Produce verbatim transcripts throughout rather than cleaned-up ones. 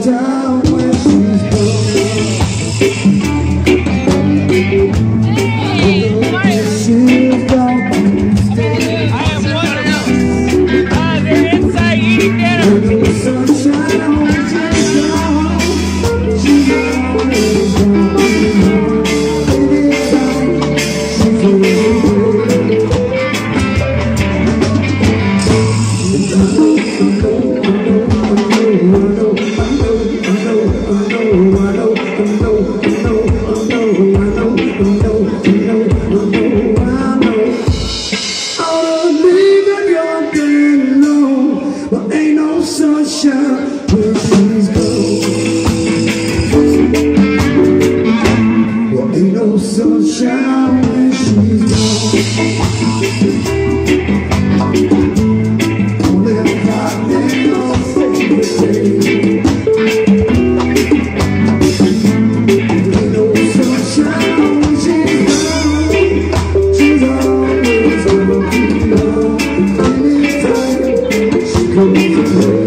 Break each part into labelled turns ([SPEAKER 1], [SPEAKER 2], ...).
[SPEAKER 1] sunshine when she's gone. She's gone.
[SPEAKER 2] I am one of them. Ah, they're inside eating dinner.
[SPEAKER 1] Sunshine when she's gone. She's always gone. She's always sunshine when she's gone. Well, ain't no sunshine when she's gone. Only a crying on sacred days. Ain't no sunshine when she's gone. She's always gonna be gone. Anytime she comes away.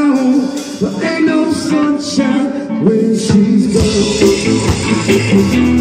[SPEAKER 1] But ain't no sunshine when she's gone.